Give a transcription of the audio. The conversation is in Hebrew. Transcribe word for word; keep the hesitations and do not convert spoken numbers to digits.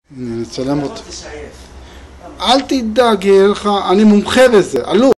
נצלם אותו. אל תדאג, יהיה לך, אני מומחה בזה, אלוף.